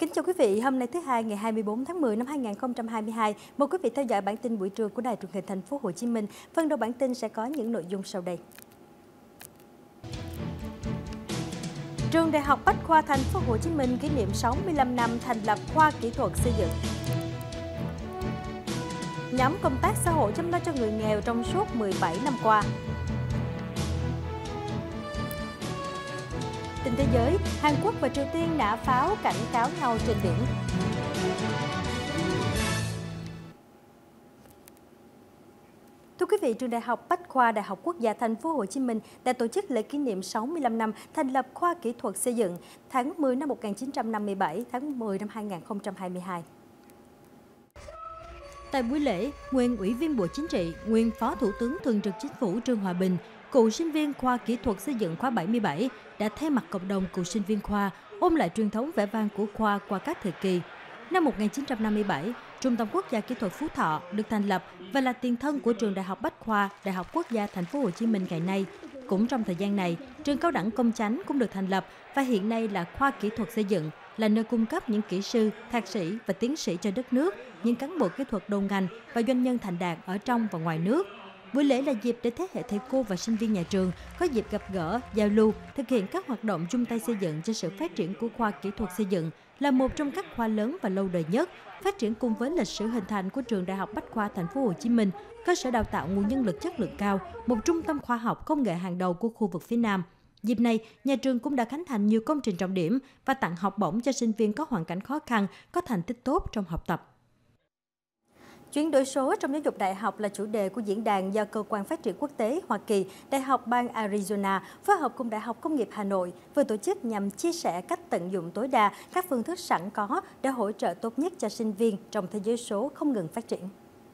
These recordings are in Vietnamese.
Kính chào quý vị, hôm nay thứ Hai ngày 24 tháng 10 năm 2022. Mời quý vị theo dõi bản tin buổi trưa của Đài Truyền hình Thành phố Hồ Chí Minh. Phần đầu bản tin sẽ có những nội dung sau đây. Trường Đại học Bách khoa Thành phố Hồ Chí Minh kỷ niệm 65 năm thành lập khoa kỹ thuật xây dựng. Nhóm công tác xã hội chăm lo cho người nghèo trong suốt 17 năm qua. Tin thế giới, Hàn Quốc và Triều Tiên nã pháo cảnh cáo nhau trên biển. Thưa quý vị, Trường Đại học Bách khoa Đại học Quốc gia Thành phố Hồ Chí Minh đã tổ chức lễ kỷ niệm 65 năm thành lập khoa kỹ thuật xây dựng tháng 10 năm 1957, tháng 10 năm 2022. Tại buổi lễ, nguyên Ủy viên Bộ Chính trị, nguyên Phó Thủ tướng Thường trực Chính phủ Trương Hòa Bình, cựu sinh viên khoa kỹ thuật xây dựng khóa 77 đã thay mặt cộng đồng cựu sinh viên khoa ôn lại truyền thống vẻ vang của khoa qua các thời kỳ. Năm 1957, Trung tâm Quốc gia Kỹ thuật Phú Thọ được thành lập và là tiền thân của Trường Đại học Bách khoa Đại học Quốc gia Thành phố Hồ Chí Minh ngày nay. Cũng trong thời gian này, trường Cao đẳng Công chánh cũng được thành lập và hiện nay là khoa kỹ thuật xây dựng, là nơi cung cấp những kỹ sư, thạc sĩ và tiến sĩ cho đất nước, những cán bộ kỹ thuật đầu ngành và doanh nhân thành đạt ở trong và ngoài nước. Buổi lễ là dịp để thế hệ thầy cô và sinh viên nhà trường có dịp gặp gỡ, giao lưu, thực hiện các hoạt động chung tay xây dựng cho sự phát triển của khoa kỹ thuật xây dựng, là một trong các khoa lớn và lâu đời nhất, phát triển cùng với lịch sử hình thành của Trường Đại học Bách khoa Thành phố Hồ Chí Minh, cơ sở đào tạo nguồn nhân lực chất lượng cao, một trung tâm khoa học công nghệ hàng đầu của khu vực phía Nam. Dịp này, nhà trường cũng đã khánh thành nhiều công trình trọng điểm và tặng học bổng cho sinh viên có hoàn cảnh khó khăn, có thành tích tốt trong học tập. Chuyển đổi số trong giáo dục đại học là chủ đề của diễn đàn do Cơ quan Phát triển Quốc tế Hoa Kỳ, Đại học bang Arizona phối hợp cùng Đại học Công nghiệp Hà Nội vừa tổ chức nhằm chia sẻ cách tận dụng tối đa các phương thức sẵn có để hỗ trợ tốt nhất cho sinh viên trong thế giới số không ngừng phát triển.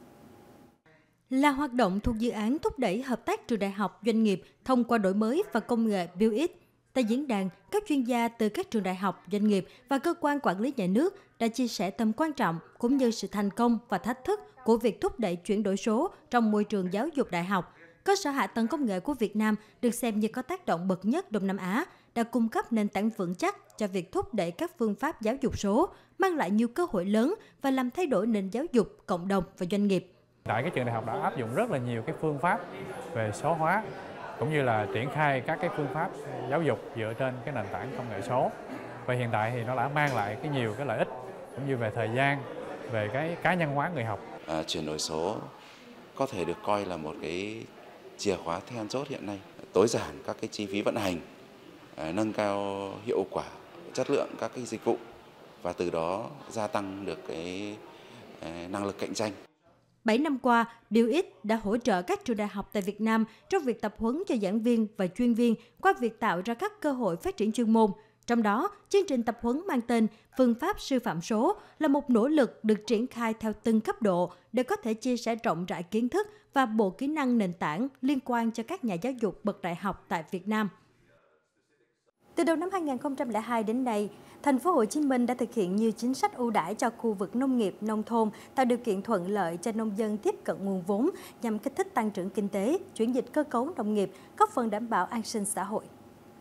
Là hoạt động thuộc dự án thúc đẩy hợp tác trường đại học doanh nghiệp thông qua đổi mới và công nghệ Build It. Tại diễn đàn, các chuyên gia từ các trường đại học, doanh nghiệp và cơ quan quản lý nhà nước đã chia sẻ tầm quan trọng cũng như sự thành công và thách thức của việc thúc đẩy chuyển đổi số trong môi trường giáo dục đại học. Cơ sở hạ tầng công nghệ của Việt Nam được xem như có tác động bậc nhất Đông Nam Á, đã cung cấp nền tảng vững chắc cho việc thúc đẩy các phương pháp giáo dục số, mang lại nhiều cơ hội lớn và làm thay đổi nền giáo dục, cộng đồng và doanh nghiệp. Tại các trường đại học đã áp dụng rất là nhiều cái phương pháp về số hóa, cũng như là triển khai các cái phương pháp giáo dục dựa trên cái nền tảng công nghệ số. Và hiện tại thì nó đã mang lại nhiều cái lợi ích cũng như về thời gian, về cái cá nhân hóa người học. Chuyển đổi số có thể được coi là một cái chìa khóa then chốt hiện nay, tối giản các cái chi phí vận hành, nâng cao hiệu quả, chất lượng các cái dịch vụ và từ đó gia tăng được cái năng lực cạnh tranh. 7 năm qua, Build It đã hỗ trợ các trường đại học tại Việt Nam trong việc tập huấn cho giảng viên và chuyên viên qua việc tạo ra các cơ hội phát triển chuyên môn. Trong đó, chương trình tập huấn mang tên Phương pháp sư phạm số là một nỗ lực được triển khai theo từng cấp độ để có thể chia sẻ rộng rãi kiến thức và bộ kỹ năng nền tảng liên quan cho các nhà giáo dục bậc đại học tại Việt Nam. Từ đầu năm 2002 đến nay, Thành phố Hồ Chí Minh đã thực hiện nhiều chính sách ưu đãi cho khu vực nông nghiệp, nông thôn, tạo điều kiện thuận lợi cho nông dân tiếp cận nguồn vốn nhằm kích thích tăng trưởng kinh tế, chuyển dịch cơ cấu nông nghiệp, góp phần đảm bảo an sinh xã hội.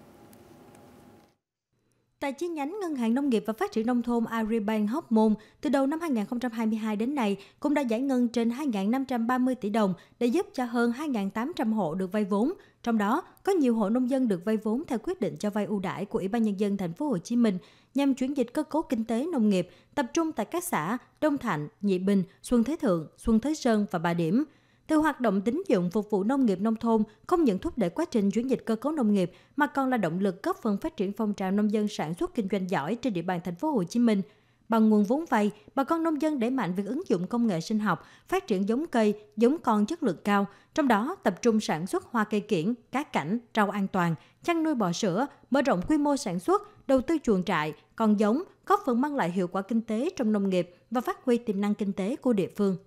Tại chi nhánh Ngân hàng Nông nghiệp và Phát triển Nông thôn Agribank Hóc Môn, từ đầu năm 2022 đến nay, cũng đã giải ngân trên 2.530 tỷ đồng để giúp cho hơn 2.800 hộ được vay vốn. Trong đó, có nhiều hộ nông dân được vay vốn theo quyết định cho vay ưu đãi của Ủy ban Nhân dân Thành phố Hồ Chí Minh nhằm chuyển dịch cơ cấu kinh tế nông nghiệp, tập trung tại các xã Đông Thạnh, Nhị Bình, Xuân Thế Thượng, Xuân Thế Sơn và Bà Điểm. Từ hoạt động tín dụng phục vụ nông nghiệp nông thôn không những thúc đẩy quá trình chuyển dịch cơ cấu nông nghiệp mà còn là động lực góp phần phát triển phong trào nông dân sản xuất kinh doanh giỏi trên địa bàn Thành phố Hồ Chí Minh. Bằng nguồn vốn vay, bà con nông dân đẩy mạnh việc ứng dụng công nghệ sinh học, phát triển giống cây, giống con chất lượng cao, trong đó tập trung sản xuất hoa cây kiểng, cá cảnh, rau an toàn, chăn nuôi bò sữa, mở rộng quy mô sản xuất, đầu tư chuồng trại, con giống, góp phần mang lại hiệu quả kinh tế trong nông nghiệp và phát huy tiềm năng kinh tế của địa phương.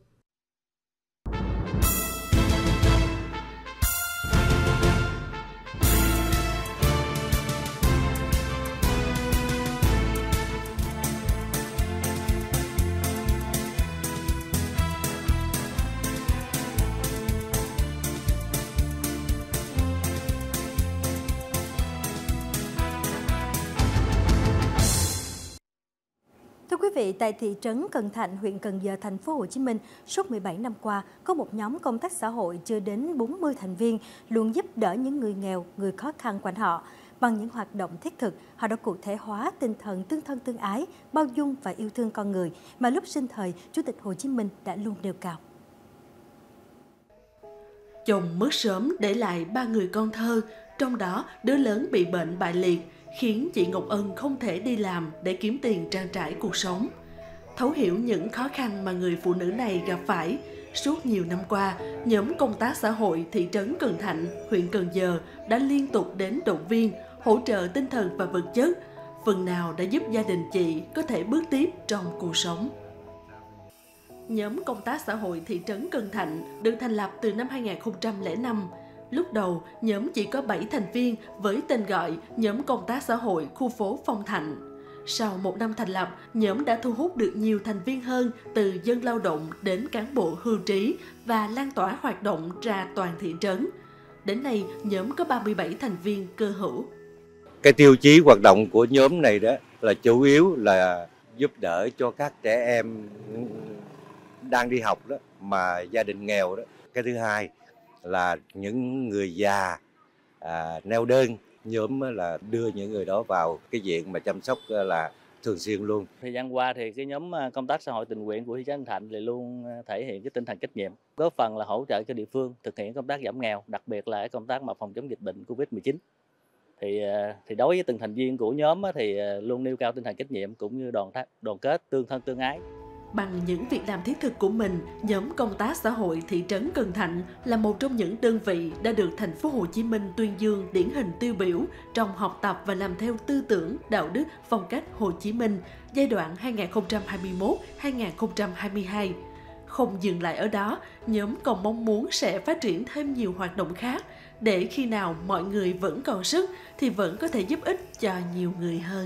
vị, tại thị trấn Cần Thạnh, huyện Cần Giờ, thành phố Hồ Chí Minh, suốt 17 năm qua, có một nhóm công tác xã hội chưa đến 40 thành viên luôn giúp đỡ những người nghèo, người khó khăn quanh họ. Bằng những hoạt động thiết thực, họ đã cụ thể hóa tinh thần tương thân tương ái, bao dung và yêu thương con người mà lúc sinh thời Chủ tịch Hồ Chí Minh đã luôn nêu cao. Chồng mất sớm để lại 3 người con thơ, trong đó đứa lớn bị bệnh bại liệt, khiến chị Ngọc Ân không thể đi làm để kiếm tiền trang trải cuộc sống. Thấu hiểu những khó khăn mà người phụ nữ này gặp phải, suốt nhiều năm qua, nhóm công tác xã hội thị trấn Cần Thạnh, huyện Cần Giờ đã liên tục đến động viên, hỗ trợ tinh thần và vật chất, phần nào đã giúp gia đình chị có thể bước tiếp trong cuộc sống. Nhóm công tác xã hội thị trấn Cần Thạnh được thành lập từ năm 2005. Lúc đầu, nhóm chỉ có 7 thành viên với tên gọi Nhóm Công tác Xã hội khu phố Phong Thạnh. Sau 1 năm thành lập, nhóm đã thu hút được nhiều thành viên hơn, từ dân lao động đến cán bộ hưu trí và lan tỏa hoạt động ra toàn thị trấn. Đến nay, nhóm có 37 thành viên cơ hữu. Cái tiêu chí hoạt động của nhóm này đó là chủ yếu là giúp đỡ cho các trẻ em đang đi học đó, mà gia đình nghèo đó. Cái thứ hai là những người già neo đơn, nhóm là đưa những người đó vào cái diện mà chăm sóc là thường xuyên luôn. Thời gian qua thì cái nhóm công tác xã hội tình nguyện của thị trấn Cần Thạnh thì luôn thể hiện cái tinh thần trách nhiệm, góp phần là hỗ trợ cho địa phương thực hiện công tác giảm nghèo, đặc biệt là công tác mà phòng chống dịch bệnh Covid-19. Thì đối với từng thành viên của nhóm thì luôn nêu cao tinh thần trách nhiệm cũng như đoàn kết, tương thân tương ái. Bằng những việc làm thiết thực của mình, nhóm công tác xã hội thị trấn Cần Thạnh là một trong những đơn vị đã được thành phố Hồ Chí Minh tuyên dương điển hình tiêu biểu trong học tập và làm theo tư tưởng, đạo đức, phong cách Hồ Chí Minh giai đoạn 2021-2022. Không dừng lại ở đó, nhóm còn mong muốn sẽ phát triển thêm nhiều hoạt động khác để khi nào mọi người vẫn còn sức thì vẫn có thể giúp ích cho nhiều người hơn.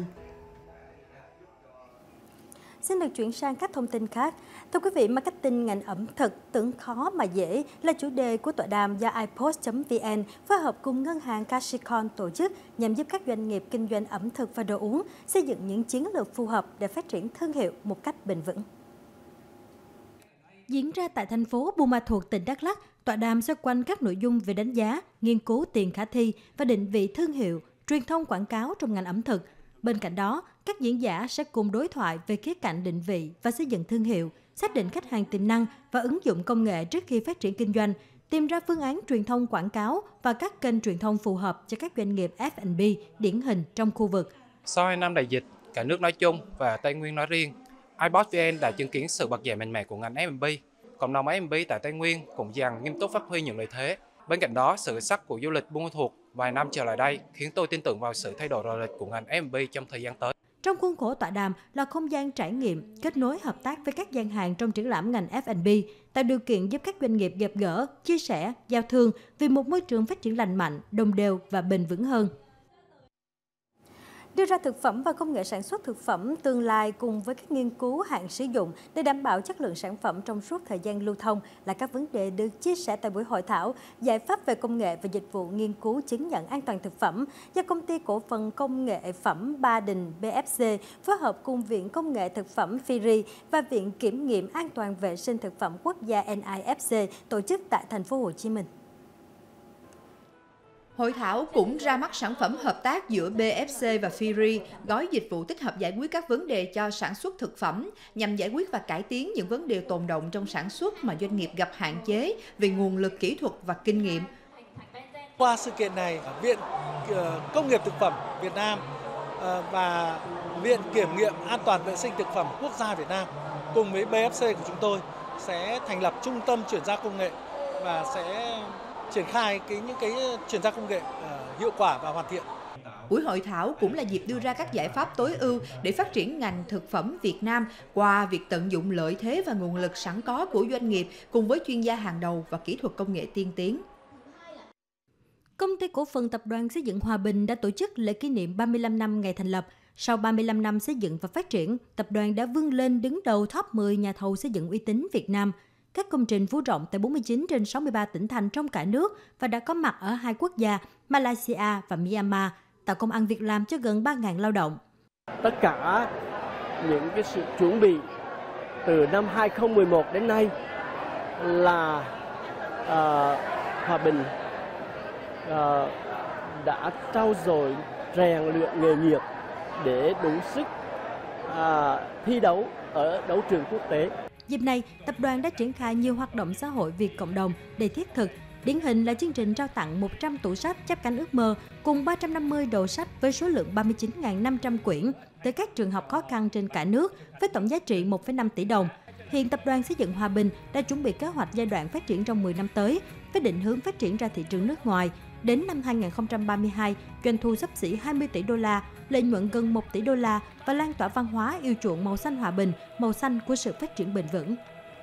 Xin được chuyển sang các thông tin khác. Thưa quý vị, marketing ngành ẩm thực tưởng khó mà dễ là chủ đề của tọa đàm do iPost.vn phối hợp cùng ngân hàng Cashicon tổ chức nhằm giúp các doanh nghiệp kinh doanh ẩm thực và đồ uống xây dựng những chiến lược phù hợp để phát triển thương hiệu một cách bền vững. Diễn ra tại thành phố Buôn Ma Thuột, tỉnh Đắk Lắk, tọa đàm xoay quanh các nội dung về đánh giá, nghiên cứu tiền khả thi và định vị thương hiệu, truyền thông quảng cáo trong ngành ẩm thực. Bên cạnh đó, các diễn giả sẽ cùng đối thoại về khía cạnh định vị và xây dựng thương hiệu, xác định khách hàng tiềm năng và ứng dụng công nghệ trước khi phát triển kinh doanh, tìm ra phương án truyền thông quảng cáo và các kênh truyền thông phù hợp cho các doanh nghiệp F&B điển hình trong khu vực. Sau 2 năm đại dịch, cả nước nói chung và Tây Nguyên nói riêng, iPost.vn đã chứng kiến sự bật dậy mạnh mẽ của ngành F&B. Cộng đồng F&B tại Tây Nguyên cũng dần nghiêm túc phát huy những lợi thế. Bên cạnh đó, sự sắc của du lịch Buôn Ma Thuột vài năm trở lại đây khiến tôi tin tưởng vào sự thay đổi rõ rệt của ngành F&B trong thời gian tới. Trong khuôn khổ tọa đàm là không gian trải nghiệm, kết nối hợp tác với các gian hàng trong triển lãm ngành F&B, tạo điều kiện giúp các doanh nghiệp gặp gỡ, chia sẻ, giao thương vì một môi trường phát triển lành mạnh, đồng đều và bền vững hơn. Đưa ra thực phẩm và công nghệ sản xuất thực phẩm tương lai cùng với các nghiên cứu hạn sử dụng để đảm bảo chất lượng sản phẩm trong suốt thời gian lưu thông là các vấn đề được chia sẻ tại buổi hội thảo giải pháp về công nghệ và dịch vụ nghiên cứu chứng nhận an toàn thực phẩm do Công ty Cổ phần Công nghệ Phẩm Ba Đình BFC phối hợp cùng Viện Công nghệ Thực phẩm FIRI và Viện Kiểm nghiệm An toàn Vệ sinh Thực phẩm Quốc gia NIFC tổ chức tại thành phố Hồ Chí Minh. Hội thảo cũng ra mắt sản phẩm hợp tác giữa BFC và FIRI, gói dịch vụ tích hợp giải quyết các vấn đề cho sản xuất thực phẩm, nhằm giải quyết và cải tiến những vấn đề tồn đọng trong sản xuất mà doanh nghiệp gặp hạn chế về nguồn lực kỹ thuật và kinh nghiệm. Qua sự kiện này, Viện Công nghiệp Thực phẩm Việt Nam và Viện Kiểm nghiệm An toàn Vệ sinh Thực phẩm Quốc gia Việt Nam cùng với BFC của chúng tôi sẽ thành lập trung tâm chuyển giao công nghệ và sẽ triển khai những chuyển giao công nghệ hiệu quả và hoàn thiện. Buổi hội thảo cũng là dịp đưa ra các giải pháp tối ưu để phát triển ngành thực phẩm Việt Nam qua việc tận dụng lợi thế và nguồn lực sẵn có của doanh nghiệp cùng với chuyên gia hàng đầu và kỹ thuật công nghệ tiên tiến. Công ty Cổ phần Tập đoàn Xây dựng Hòa Bình đã tổ chức lễ kỷ niệm 35 năm ngày thành lập. Sau 35 năm xây dựng và phát triển, tập đoàn đã vươn lên đứng đầu top 10 nhà thầu xây dựng uy tín Việt Nam. Các công trình phủ rộng tại 49 trên 63 tỉnh thành trong cả nước và đã có mặt ở 2 quốc gia Malaysia và Myanmar, tạo công ăn việc làm cho gần 3.000 lao động. Tất cả những cái sự chuẩn bị từ năm 2011 đến nay là Hòa Bình đã trau dồi rèn luyện nghề nghiệp để đủ sức thi đấu ở đấu trường quốc tế. Dịp này, tập đoàn đã triển khai nhiều hoạt động xã hội vì cộng đồng đầy thiết thực. Điển hình là chương trình trao tặng 100 tủ sách chắp cánh ước mơ cùng 350 đầu sách với số lượng 39.500 quyển tới các trường học khó khăn trên cả nước với tổng giá trị 1,5 tỷ đồng. Hiện Tập đoàn Xây dựng Hòa Bình đã chuẩn bị kế hoạch giai đoạn phát triển trong 10 năm tới với định hướng phát triển ra thị trường nước ngoài. Đến năm 2032, doanh thu xấp xỉ 20 tỷ đô la, lợi nhuận gần 1 tỷ đô la và lan tỏa văn hóa yêu chuộng màu xanh hòa bình, màu xanh của sự phát triển bền vững.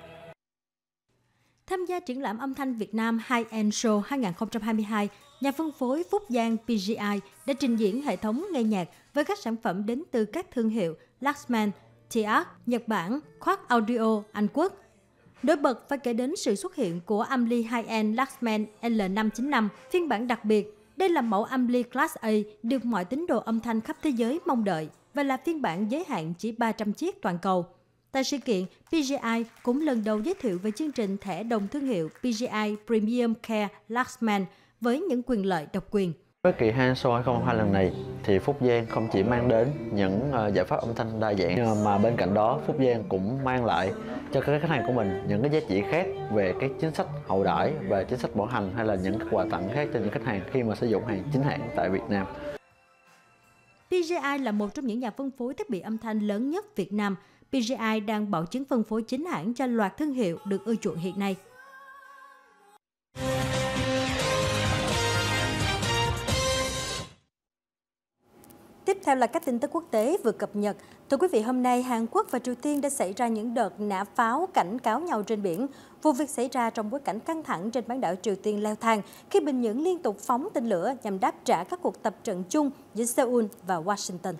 Tham gia triển lãm âm thanh Việt Nam High-End Show 2022, nhà phân phối Phúc Giang PGI đã trình diễn hệ thống nghe nhạc với các sản phẩm đến từ các thương hiệu Luxman, TIAC, Nhật Bản, Quark Audio, Anh Quốc. Nổi bật phải kể đến sự xuất hiện của ampli High-End Luxman L595, phiên bản đặc biệt. Đây là mẫu ampli Class A được mọi tín đồ âm thanh khắp thế giới mong đợi và là phiên bản giới hạn chỉ 300 chiếc toàn cầu. Tại sự kiện, PGI cũng lần đầu giới thiệu về chương trình thẻ đồng thương hiệu PGI Premium Care Luxman với những quyền lợi độc quyền. Với kỳ High-End Show 2022 lần này thì Phúc Giang không chỉ mang đến những giải pháp âm thanh đa dạng mà bên cạnh đó Phúc Giang cũng mang lại cho các khách hàng của mình những cái giá trị khác về các chính sách hậu đãi và chính sách bảo hành hay là những quà tặng khác cho những khách hàng khi mà sử dụng hàng chính hãng tại Việt Nam. PGI là một trong những nhà phân phối thiết bị âm thanh lớn nhất Việt Nam. PGI đang bảo chứng phân phối chính hãng cho loạt thương hiệu được ưa chuộng hiện nay. Tiếp theo là các tin tức quốc tế vừa cập nhật. Thưa quý vị, hôm nay Hàn Quốc và Triều Tiên đã xảy ra những đợt nã pháo cảnh cáo nhau trên biển. Vụ việc xảy ra trong bối cảnh căng thẳng trên bán đảo Triều Tiên leo thang khi Bình Nhưỡng liên tục phóng tên lửa nhằm đáp trả các cuộc tập trận chung giữa Seoul và Washington.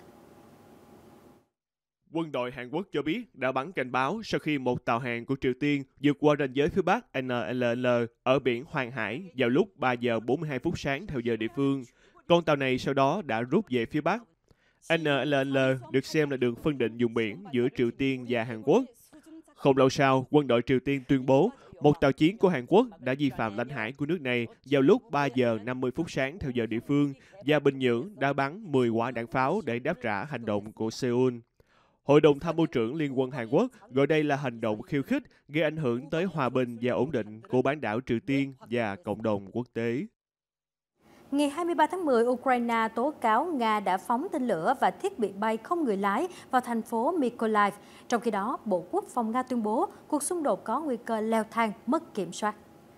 Quân đội Hàn Quốc cho biết đã bắn cảnh báo sau khi một tàu hàng của Triều Tiên vượt qua ranh giới phía Bắc NLL ở biển Hoàng Hải vào lúc 3 giờ 42 phút sáng theo giờ địa phương. Con tàu này sau đó đã rút về phía Bắc. NLL được xem là đường phân định vùng biển giữa Triều Tiên và Hàn Quốc. Không lâu sau, quân đội Triều Tiên tuyên bố một tàu chiến của Hàn Quốc đã vi phạm lãnh hải của nước này vào lúc 3 giờ 50 phút sáng theo giờ địa phương và Bình Nhưỡng đã bắn 10 quả đạn pháo để đáp trả hành động của Seoul. Hội đồng Tham mưu trưởng Liên quân Hàn Quốc gọi đây là hành động khiêu khích gây ảnh hưởng tới hòa bình và ổn định của bán đảo Triều Tiên và cộng đồng quốc tế. Ngày 23 tháng 10, Ukraine tố cáo Nga đã phóng tên lửa và thiết bị bay không người lái vào thành phố Mykolaiv. Trong khi đó, Bộ Quốc phòng Nga tuyên bố cuộc xung đột có nguy cơ leo thang, mất kiểm soát.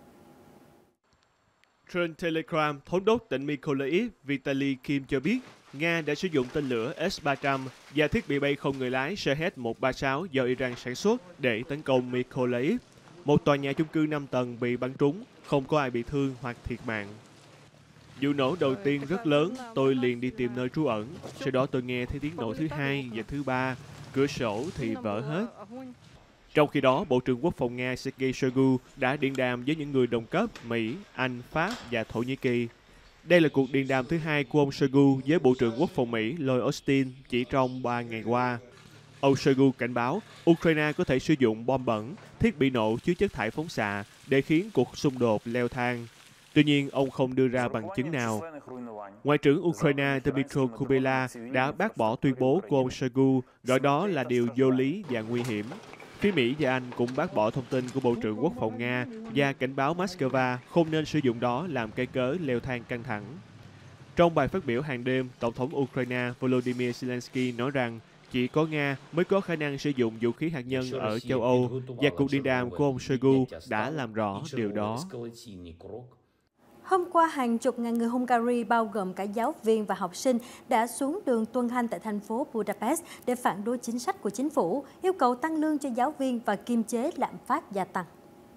Trên Telegram, Thống đốc tỉnh Mykolaiv Vitaly Kim cho biết Nga đã sử dụng tên lửa S-300 và thiết bị bay không người lái Shahed-136 do Iran sản xuất để tấn công Mykolaiv. Một tòa nhà chung cư 5 tầng bị bắn trúng, không có ai bị thương hoặc thiệt mạng. Vụ nổ đầu tiên rất lớn, tôi liền đi tìm nơi trú ẩn. Sau đó tôi nghe thấy tiếng nổ thứ hai và thứ ba, cửa sổ thì vỡ hết. Trong khi đó, Bộ trưởng Quốc phòng Nga Sergei Shoigu đã điện đàm với những người đồng cấp Mỹ, Anh, Pháp và Thổ Nhĩ Kỳ. Đây là cuộc điện đàm thứ hai của ông Shoigu với Bộ trưởng Quốc phòng Mỹ Lloyd Austin chỉ trong 3 ngày qua. Ông Shoigu cảnh báo Ukraine có thể sử dụng bom bẩn, thiết bị nổ chứa chất thải phóng xạ để khiến cuộc xung đột leo thang. Tuy nhiên, ông không đưa ra bằng chứng nào. Ngoại trưởng Ukraine Dmytro Kuleba đã bác bỏ tuyên bố của ông Shoigu, gọi đó là điều vô lý và nguy hiểm. Phía Mỹ và Anh cũng bác bỏ thông tin của Bộ trưởng Quốc phòng Nga và cảnh báo Moscow không nên sử dụng đó làm cây cớ leo thang căng thẳng. Trong bài phát biểu hàng đêm, Tổng thống Ukraine Volodymyr Zelensky nói rằng chỉ có Nga mới có khả năng sử dụng vũ khí hạt nhân ở châu Âu và cuộc điện đàm của ông Shoigu đã làm rõ điều đó. Hôm qua, hàng chục ngàn người Hungary bao gồm cả giáo viên và học sinh đã xuống đường tuần hành tại thành phố Budapest để phản đối chính sách của chính phủ, yêu cầu tăng lương cho giáo viên và kiềm chế lạm phát gia tăng.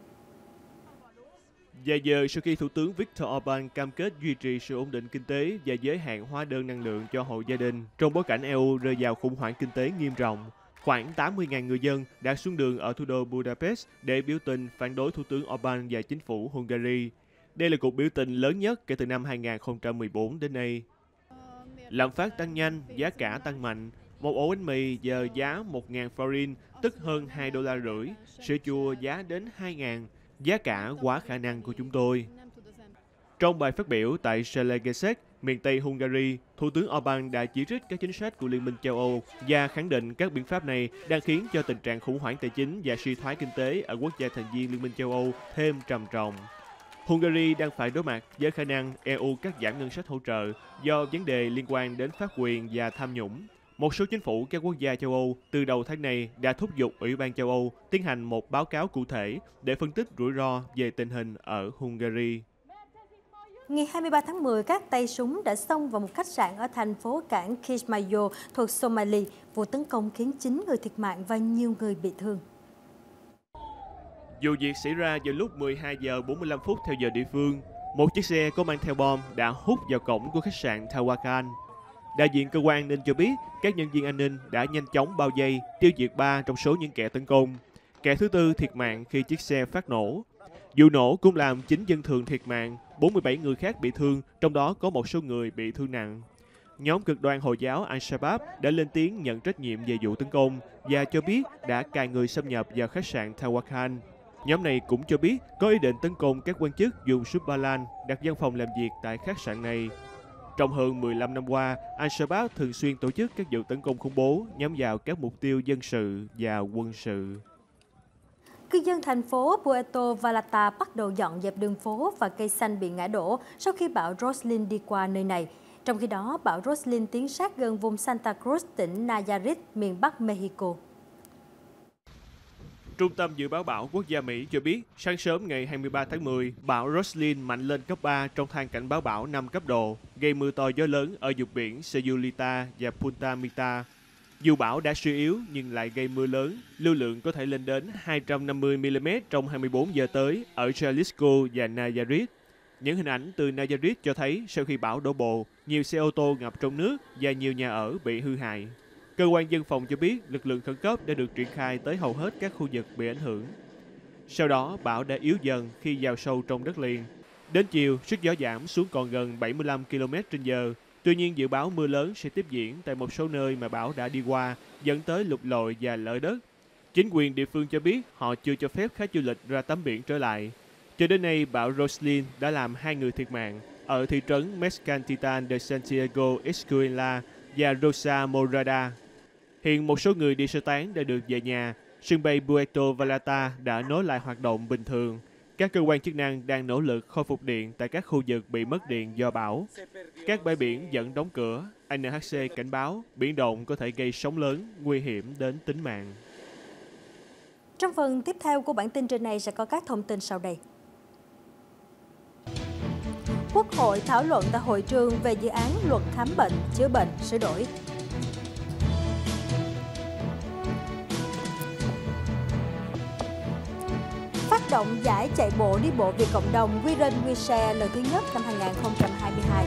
Vài giờ sau khi Thủ tướng Viktor Orbán cam kết duy trì sự ổn định kinh tế và giới hạn hóa đơn năng lượng cho hộ gia đình, trong bối cảnh EU rơi vào khủng hoảng kinh tế nghiêm trọng, khoảng 80.000 người dân đã xuống đường ở thủ đô Budapest để biểu tình phản đối Thủ tướng Orbán và chính phủ Hungary. Đây là cuộc biểu tình lớn nhất kể từ năm 2014 đến nay. Lạm phát tăng nhanh, giá cả tăng mạnh, Một ổ bánh mì giờ giá 1.000 florin, tức hơn $2,5, sữa chua giá đến 2.000, giá cả quá khả năng của chúng tôi. Trong bài phát biểu tại Zalaegerszeg, miền Tây Hungary, Thủ tướng Orbán đã chỉ trích các chính sách của Liên minh châu Âu và khẳng định các biện pháp này đang khiến cho tình trạng khủng hoảng tài chính và suy thoái kinh tế ở quốc gia thành viên Liên minh châu Âu thêm trầm trọng. Hungary đang phải đối mặt với khả năng EU cắt giảm ngân sách hỗ trợ do vấn đề liên quan đến pháp quyền và tham nhũng. Một số chính phủ các quốc gia châu Âu từ đầu tháng này đã thúc giục Ủy ban châu Âu tiến hành một báo cáo cụ thể để phân tích rủi ro về tình hình ở Hungary. Ngày 23 tháng 10, các tay súng đã xông vào một khách sạn ở thành phố cảng Kismayo thuộc Somalia. Vụ tấn công khiến 9 người thiệt mạng và nhiều người bị thương. Vụ việc xảy ra vào lúc 12 giờ 45 phút theo giờ địa phương. Một chiếc xe có mang theo bom đã hút vào cổng của khách sạn Tawakan. Đại diện cơ quan an ninh cho biết các nhân viên an ninh đã nhanh chóng bao vây, tiêu diệt 3 trong số những kẻ tấn công. Kẻ thứ tư thiệt mạng khi chiếc xe phát nổ. Vụ nổ cũng làm 9 dân thường thiệt mạng, 47 người khác bị thương, trong đó có một số người bị thương nặng. Nhóm cực đoan Hồi giáo Al-Shabaab đã lên tiếng nhận trách nhiệm về vụ tấn công và cho biết đã cài người xâm nhập vào khách sạn Tawakan. Nhóm này cũng cho biết có ý định tấn công các quan chức dùng súng ba lan đặt văn phòng làm việc tại khách sạn này. Trong hơn 15 năm qua, Al-Shabaab thường xuyên tổ chức các vụ tấn công khủng bố nhắm vào các mục tiêu dân sự và quân sự. Cư dân thành phố Puerto Vallarta bắt đầu dọn dẹp đường phố và cây xanh bị ngã đổ sau khi bão Roslyn đi qua nơi này. Trong khi đó, bão Roslyn tiến sát gần vùng Santa Cruz, tỉnh Nayarit, miền Bắc Mexico. Trung tâm Dự báo Bão Quốc gia Mỹ cho biết, sáng sớm ngày 23 tháng 10, bão Roslyn mạnh lên cấp 3 trong thang cảnh báo bão 5 cấp độ, gây mưa to gió lớn ở vùng biển Sayulita và Punta Mita. Dù bão đã suy yếu nhưng lại gây mưa lớn, lưu lượng có thể lên đến 250 mm trong 24 giờ tới ở Jalisco và Nayarit. Những hình ảnh từ Nayarit cho thấy sau khi bão đổ bộ, nhiều xe ô tô ngập trong nước và nhiều nhà ở bị hư hại. Cơ quan dân phòng cho biết lực lượng khẩn cấp đã được triển khai tới hầu hết các khu vực bị ảnh hưởng. Sau đó, bão đã yếu dần khi vào sâu trong đất liền. Đến chiều, sức gió giảm xuống còn gần 75 km/h. Tuy nhiên, dự báo mưa lớn sẽ tiếp diễn tại một số nơi mà bão đã đi qua, dẫn tới lụt lội và lở đất. Chính quyền địa phương cho biết họ chưa cho phép khách du lịch ra tắm biển trở lại. Cho đến nay, bão Roslyn đã làm 2 người thiệt mạng ở thị trấn Mezcaltitan de Santiago Escuela và Rosa Morada. Hiện một số người đi sơ tán đã được về nhà. Sân bay Puerto Vallarta đã nối lại hoạt động bình thường. Các cơ quan chức năng đang nỗ lực khôi phục điện tại các khu vực bị mất điện do bão. Các bãi biển vẫn đóng cửa. NHC cảnh báo biển động có thể gây sóng lớn, nguy hiểm đến tính mạng. Trong phần tiếp theo của bản tin trên này sẽ có các thông tin sau đây. Quốc hội thảo luận tại hội trường về dự án luật khám bệnh, chữa bệnh, sửa đổi. Phát động giải chạy bộ đi bộ vì cộng đồng We Run We Share lần thứ nhất năm 2022.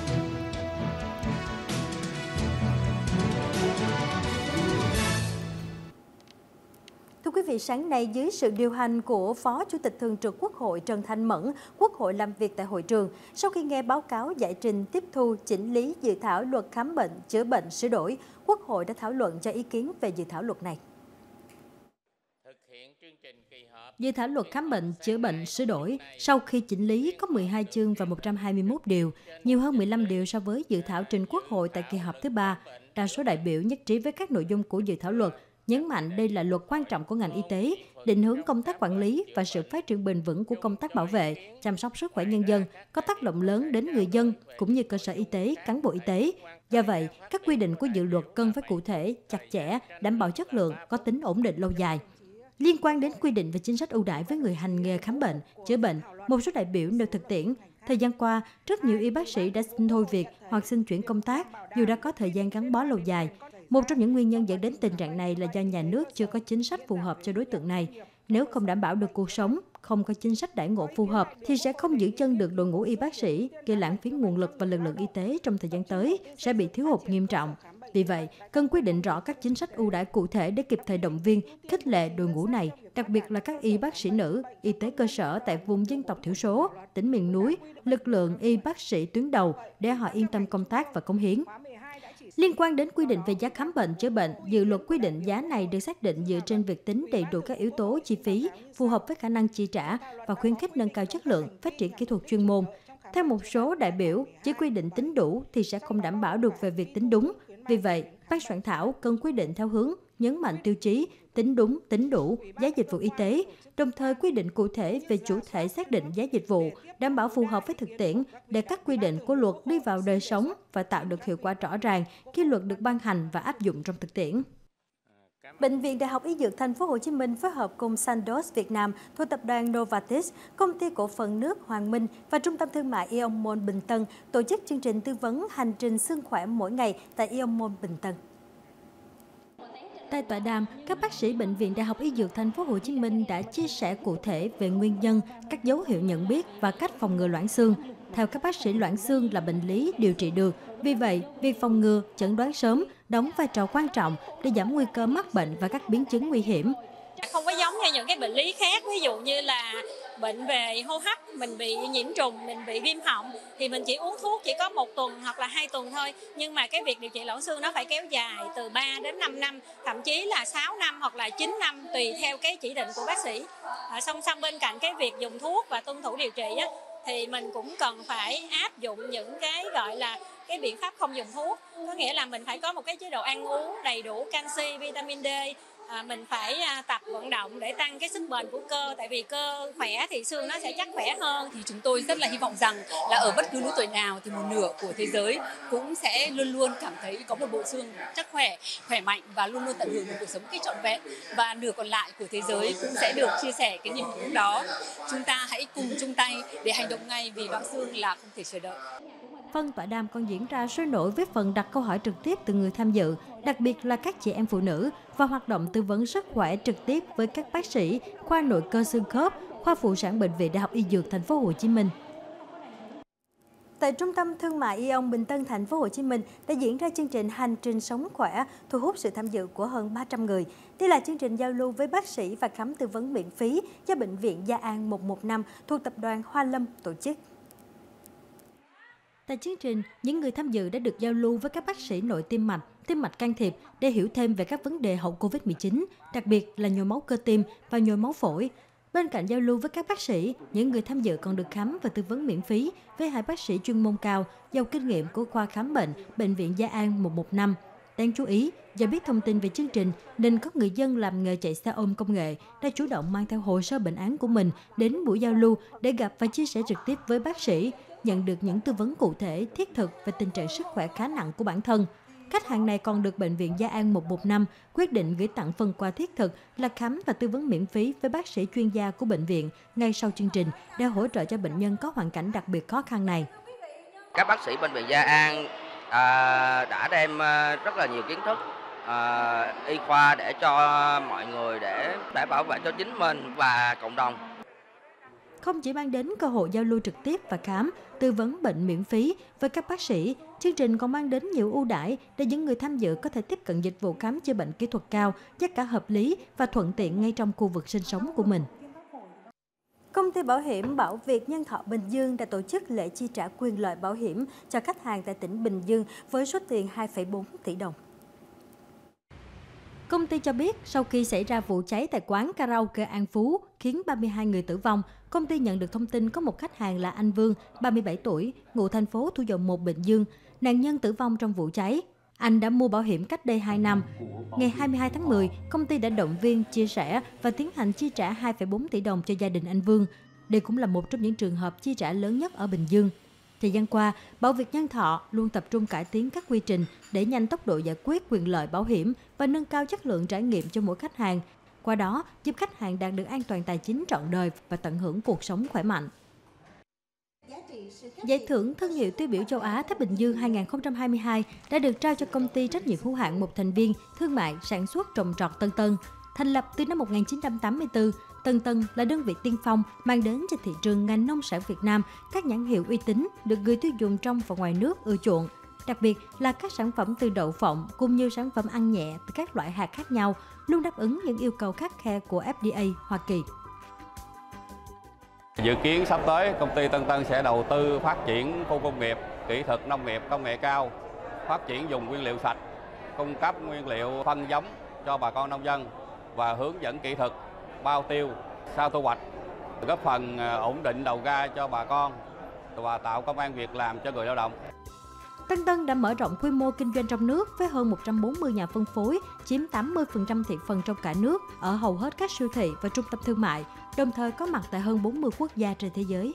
Thưa quý vị, sáng nay dưới sự điều hành của Phó Chủ tịch Thường trực Quốc hội Trần Thanh Mẫn, Quốc hội làm việc tại hội trường. Sau khi nghe báo cáo giải trình tiếp thu chỉnh lý dự thảo luật khám bệnh, chữa bệnh, sửa đổi, Quốc hội đã thảo luận cho ý kiến về dự thảo luật này. Dự thảo luật khám bệnh, chữa bệnh, sửa đổi sau khi chỉnh lý có 12 chương và 121 điều, nhiều hơn 15 điều so với dự thảo trình Quốc hội tại kỳ họp thứ 3. Đa số đại biểu nhất trí với các nội dung của dự thảo luật, nhấn mạnh đây là luật quan trọng của ngành y tế, định hướng công tác quản lý và sự phát triển bền vững của công tác bảo vệ, chăm sóc sức khỏe nhân dân, có tác động lớn đến người dân cũng như cơ sở y tế, cán bộ y tế. Do vậy, các quy định của dự luật cần phải cụ thể, chặt chẽ, đảm bảo chất lượng, có tính ổn định lâu dài. Liên quan đến quy định về chính sách ưu đãi với người hành nghề khám bệnh, chữa bệnh, một số đại biểu nêu thực tiễn. Thời gian qua, rất nhiều y bác sĩ đã xin thôi việc hoặc xin chuyển công tác dù đã có thời gian gắn bó lâu dài. Một trong những nguyên nhân dẫn đến tình trạng này là do nhà nước chưa có chính sách phù hợp cho đối tượng này. Nếu không đảm bảo được cuộc sống, không có chính sách đãi ngộ phù hợp thì sẽ không giữ chân được đội ngũ y bác sĩ, gây lãng phí nguồn lực và lực lượng y tế trong thời gian tới sẽ bị thiếu hụt nghiêm trọng. Vì vậy, cần quy định rõ các chính sách ưu đãi cụ thể để kịp thời động viên, khích lệ đội ngũ này, đặc biệt là các y bác sĩ nữ, y tế cơ sở tại vùng dân tộc thiểu số, tỉnh miền núi, lực lượng y bác sĩ tuyến đầu để họ yên tâm công tác và cống hiến. Liên quan đến quy định về giá khám bệnh chữa bệnh, dự luật quy định giá này được xác định dựa trên việc tính đầy đủ các yếu tố chi phí phù hợp với khả năng chi trả và khuyến khích nâng cao chất lượng, phát triển kỹ thuật chuyên môn. Theo một số đại biểu, chỉ quy định tính đủ thì sẽ không đảm bảo được về việc tính đúng. Vì vậy, ban soạn thảo cần quy định theo hướng nhấn mạnh tiêu chí tính đúng, tính đủ giá dịch vụ y tế, đồng thời quy định cụ thể về chủ thể xác định giá dịch vụ, đảm bảo phù hợp với thực tiễn để các quy định của luật đi vào đời sống và tạo được hiệu quả rõ ràng khi luật được ban hành và áp dụng trong thực tiễn. Bệnh viện Đại học Y Dược Thành phố Hồ Chí Minh phối hợp cùng Sandoz Việt Nam thuộc tập đoàn Novartis, công ty cổ phần nước Hoàng Minh và Trung tâm Thương mại Aeon Mall Bình Tân tổ chức chương trình tư vấn hành trình xương khỏe mỗi ngày tại Aeon Mall Bình Tân. Tại tọa đàm, các bác sĩ Bệnh viện Đại học Y Dược Thành phố Hồ Chí Minh đã chia sẻ cụ thể về nguyên nhân, các dấu hiệu nhận biết và cách phòng ngừa loãng xương. Theo các bác sĩ, loãng xương là bệnh lý điều trị được. Vì vậy, việc phòng ngừa, chẩn đoán sớm đóng vai trò quan trọng để giảm nguy cơ mắc bệnh và các biến chứng nguy hiểm. Không có giống như những cái bệnh lý khác, ví dụ như là bệnh về hô hấp, mình bị nhiễm trùng, mình bị viêm họng thì mình chỉ uống thuốc chỉ có 1 tuần hoặc là 2 tuần thôi. Nhưng mà cái việc điều trị loãng xương nó phải kéo dài từ 3 đến 5 năm, thậm chí là 6 năm hoặc là 9 năm tùy theo cái chỉ định của bác sĩ. Song song bên cạnh cái việc dùng thuốc và tuân thủ điều trị á, thì mình cũng cần phải áp dụng những cái gọi là cái biện pháp không dùng thuốc. Có nghĩa là mình phải có một cái chế độ ăn uống đầy đủ canxi, vitamin D. Mình phải tập vận động để tăng cái sức bền của cơ, tại vì cơ khỏe thì xương nó sẽ chắc khỏe hơn. Thì chúng tôi rất là hy vọng rằng là ở bất cứ lứa tuổi nào thì một nửa của thế giới cũng sẽ luôn luôn cảm thấy có một bộ xương chắc khỏe, khỏe mạnh và luôn luôn tận hưởng một cuộc sống cách trọn vẹn, và nửa còn lại của thế giới cũng sẽ được chia sẻ cái niềm vui đó. Chúng ta hãy cùng chung tay để hành động ngay vì loãng xương là không thể chờ đợi. Phân tọa đàm còn diễn ra sôi nổi với phần đặt câu hỏi trực tiếp từ người tham dự, đặc biệt là các chị em phụ nữ, và hoạt động tư vấn sức khỏe trực tiếp với các bác sĩ khoa nội cơ xương khớp, khoa phụ sản Bệnh viện Đại học Y Dược Thành phố Hồ Chí Minh. Tại Trung tâm Thương mại Aeon Bình Tân, Thành phố Hồ Chí Minh đã diễn ra chương trình Hành trình sống khỏe, thu hút sự tham dự của hơn 300 người. Đây là chương trình giao lưu với bác sĩ và khám tư vấn miễn phí do Bệnh viện Gia An 115 thuộc tập đoàn Hoa Lâm tổ chức. Tại chương trình, những người tham dự đã được giao lưu với các bác sĩ nội tim mạch can thiệp để hiểu thêm về các vấn đề hậu Covid-19, đặc biệt là nhồi máu cơ tim và nhồi máu phổi. Bên cạnh giao lưu với các bác sĩ, những người tham dự còn được khám và tư vấn miễn phí với 2 bác sĩ chuyên môn cao, giàu kinh nghiệm của khoa khám bệnh Bệnh viện Gia An 115. Đáng chú ý, do biết thông tin về chương trình nên có người dân làm nghề chạy xe ôm công nghệ đã chủ động mang theo hồ sơ bệnh án của mình đến buổi giao lưu để gặp và chia sẻ trực tiếp với bác sĩ, nhận được những tư vấn cụ thể, thiết thực về tình trạng sức khỏe khá nặng của bản thân. Khách hàng này còn được Bệnh viện Gia An 115 quyết định gửi tặng phần quà thiết thực là khám và tư vấn miễn phí với bác sĩ chuyên gia của bệnh viện ngay sau chương trình để hỗ trợ cho bệnh nhân có hoàn cảnh đặc biệt khó khăn này. Các bác sĩ Bệnh viện Gia An đã đem rất là nhiều kiến thức y khoa để cho mọi người để bảo vệ cho chính mình và cộng đồng. Không chỉ mang đến cơ hội giao lưu trực tiếp và khám, tư vấn bệnh miễn phí với các bác sĩ, chương trình còn mang đến nhiều ưu đãi để những người tham dự có thể tiếp cận dịch vụ khám chữa bệnh kỹ thuật cao, giá cả hợp lý và thuận tiện ngay trong khu vực sinh sống của mình. Công ty bảo hiểm Bảo Việt Nhân Thọ Bình Dương đã tổ chức lễ chi trả quyền lợi bảo hiểm cho khách hàng tại tỉnh Bình Dương với số tiền 2,4 tỷ đồng. Công ty cho biết sau khi xảy ra vụ cháy tại quán karaoke An Phú khiến 32 người tử vong, công ty nhận được thông tin có một khách hàng là anh Vương, 37 tuổi, ngụ thành phố Thủ Dầu Một, Bình Dương, nạn nhân tử vong trong vụ cháy. Anh đã mua bảo hiểm cách đây 2 năm. Ngày 22 tháng 10, công ty đã động viên, chia sẻ và tiến hành chi trả 2,4 tỷ đồng cho gia đình anh Vương. Đây cũng là một trong những trường hợp chi trả lớn nhất ở Bình Dương. Thời gian qua, Bảo Việt Nhân Thọ luôn tập trung cải tiến các quy trình để nhanh tốc độ giải quyết quyền lợi bảo hiểm và nâng cao chất lượng trải nghiệm cho mỗi khách hàng. Qua đó, giúp khách hàng đạt được an toàn tài chính trọn đời và tận hưởng cuộc sống khỏe mạnh. Giải thưởng Thương hiệu tiêu biểu châu Á Thái Bình Dương 2022 đã được trao cho công ty trách nhiệm hữu hạn một thành viên thương mại sản xuất trồng trọt Tân Tân. Thành lập từ năm 1984, Tân Tân là đơn vị tiên phong mang đến cho thị trường ngành nông sản Việt Nam các nhãn hiệu uy tín được người tiêu dùng trong và ngoài nước ưa chuộng. Đặc biệt là các sản phẩm từ đậu phộng cũng như sản phẩm ăn nhẹ từ các loại hạt khác nhau, luôn đáp ứng những yêu cầu khắt khe của FDA Hoa Kỳ. Dự kiến sắp tới công ty Tân Tân sẽ đầu tư phát triển khu công nghiệp, kỹ thuật nông nghiệp công nghệ cao phát triển dùng nguyên liệu sạch, cung cấp nguyên liệu phân giống cho bà con nông dân và hướng dẫn kỹ thuật bao tiêu sau thu hoạch, góp phần ổn định đầu ra cho bà con và tạo công ăn việc làm cho người lao động. Tân Tân đã mở rộng quy mô kinh doanh trong nước với hơn 140 nhà phân phối, chiếm 80% thị phần trong cả nước ở hầu hết các siêu thị và trung tâm thương mại, đồng thời có mặt tại hơn 40 quốc gia trên thế giới.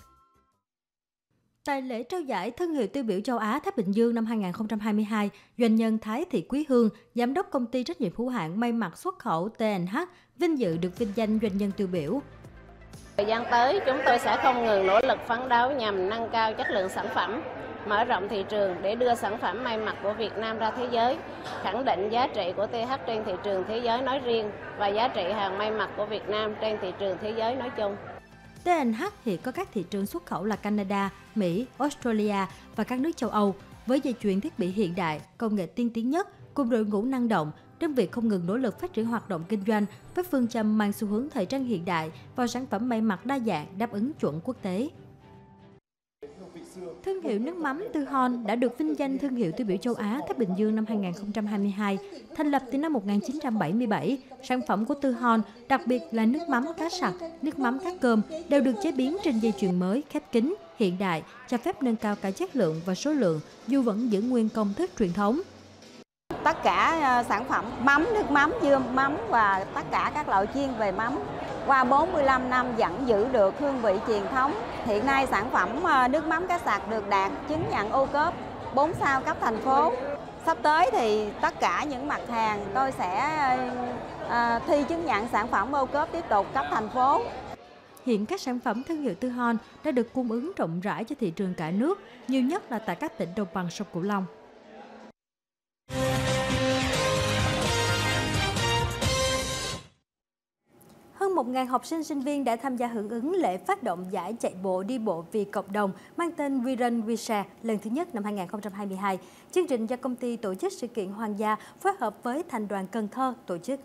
Tại lễ trao giải thương hiệu tiêu biểu châu Á Thái Bình Dương năm 2022, doanh nhân Thái Thị Quý Hương, giám đốc công ty trách nhiệm hữu hạn may mặc xuất khẩu TNH, vinh dự được vinh danh doanh nhân tiêu biểu. Thời gian tới, chúng tôi sẽ không ngừng nỗ lực phấn đấu nhằm nâng cao chất lượng sản phẩm, mở rộng thị trường để đưa sản phẩm may mặc của Việt Nam ra thế giới, khẳng định giá trị của TH trên thị trường thế giới nói riêng và giá trị hàng may mặc của Việt Nam trên thị trường thế giới nói chung. TNH hiện có các thị trường xuất khẩu là Canada, Mỹ, Australia và các nước châu Âu. Với dây chuyền thiết bị hiện đại, công nghệ tiên tiến nhất, cùng đội ngũ năng động, đơn vị không ngừng nỗ lực phát triển hoạt động kinh doanh với phương châm mang xu hướng thời trang hiện đại vào sản phẩm may mặc đa dạng đáp ứng chuẩn quốc tế. Thương hiệu nước mắm Tư Hon đã được vinh danh thương hiệu tiêu biểu châu Á Thái Bình Dương năm 2022. Thành lập từ năm 1977, sản phẩm của Tư Hon, đặc biệt là nước mắm cá sặc, nước mắm cá cơm, đều được chế biến trên dây chuyền mới, khép kín, hiện đại, cho phép nâng cao cả chất lượng và số lượng, dù vẫn giữ nguyên công thức truyền thống. Tất cả sản phẩm mắm, nước mắm, dưa mắm và tất cả các loại chiên về mắm qua 45 năm vẫn giữ được hương vị truyền thống. Hiện nay sản phẩm nước mắm cá sặc được đạt chứng nhận ô cốp 4 sao cấp thành phố. Sắp tới thì tất cả những mặt hàng tôi sẽ thi chứng nhận sản phẩm ô cốp tiếp tục cấp thành phố. Hiện các sản phẩm thương hiệu Tư Hon đã được cung ứng rộng rãi cho thị trường cả nước, nhiều nhất là tại các tỉnh đồng bằng sông Cửu Long. Hơn 1.000 học sinh sinh viên đã tham gia hưởng ứng lễ phát động giải chạy bộ đi bộ vì cộng đồng mang tên We Run We Share lần thứ nhất năm 2022. Chương trình do công ty tổ chức sự kiện Hoàng gia phối hợp với Thành đoàn Cần Thơ tổ chức.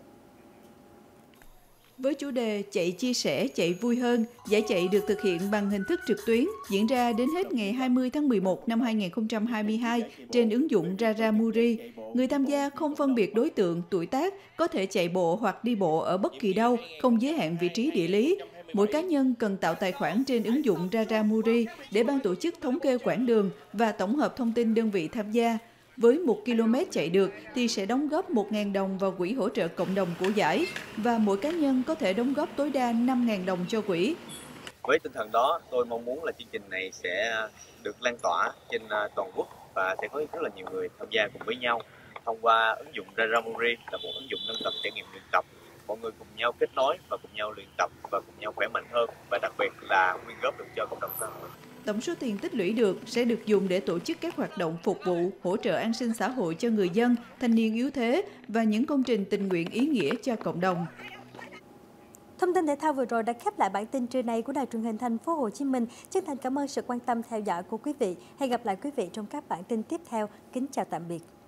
Với chủ đề Chạy chia sẻ, chạy vui hơn, giải chạy được thực hiện bằng hình thức trực tuyến, diễn ra đến hết ngày 20 tháng 11 năm 2022 trên ứng dụng Raramuri. Người tham gia không phân biệt đối tượng, tuổi tác, có thể chạy bộ hoặc đi bộ ở bất kỳ đâu, không giới hạn vị trí địa lý. Mỗi cá nhân cần tạo tài khoản trên ứng dụng Raramuri để ban tổ chức thống kê quãng đường và tổng hợp thông tin đơn vị tham gia. Với 1 km chạy được thì sẽ đóng góp 1.000 đồng vào quỹ hỗ trợ cộng đồng của giải và mỗi cá nhân có thể đóng góp tối đa 5.000 đồng cho quỹ. Với tinh thần đó, tôi mong muốn là chương trình này sẽ được lan tỏa trên toàn quốc và sẽ có rất là nhiều người tham gia cùng với nhau. Thông qua ứng dụng Raramuri là một ứng dụng nâng tầm trải nghiệm luyện tập. Mọi người cùng nhau kết nối và cùng nhau luyện tập và cùng nhau khỏe mạnh hơn và đặc biệt là quyên góp được cho cộng đồng xã hội. Tổng số tiền tích lũy được sẽ được dùng để tổ chức các hoạt động phục vụ, hỗ trợ an sinh xã hội cho người dân, thanh niên yếu thế và những công trình tình nguyện ý nghĩa cho cộng đồng. Thông tin thể thao vừa rồi đã khép lại bản tin trưa nay của Đài Truyền hình Thành phố Hồ Chí Minh. Chân thành cảm ơn sự quan tâm theo dõi của quý vị. Hẹn gặp lại quý vị trong các bản tin tiếp theo. Kính chào tạm biệt.